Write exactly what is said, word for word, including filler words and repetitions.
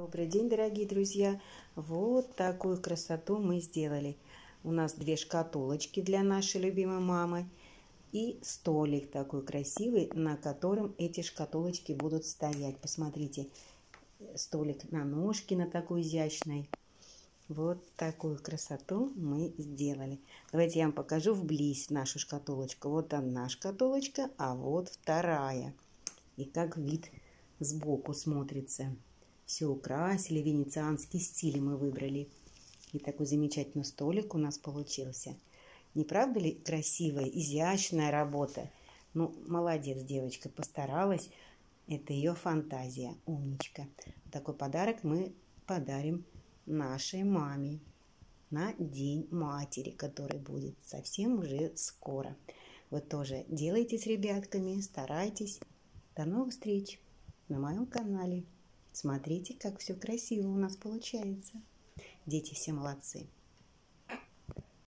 Добрый день, дорогие друзья! Вот такую красоту мы сделали. У нас две шкатулочки для нашей любимой мамы и столик такой красивый, на котором эти шкатулочки будут стоять. Посмотрите, столик на ножке, на такой изящной. Вот такую красоту мы сделали. Давайте я вам покажу вблизь нашу шкатулочку. Вот одна шкатулочка, а вот вторая. И как вид сбоку смотрится. Все украсили, венецианский стиль мы выбрали. И такой замечательный столик у нас получился. Не правда ли красивая, изящная работа? Ну, молодец девочка, постаралась. Это ее фантазия, умничка. Такой подарок мы подарим нашей маме на День матери, который будет совсем уже скоро. Вы тоже делайте с ребятками, старайтесь. До новых встреч на моем канале. Смотрите, как все красиво у нас получается. Дети все молодцы.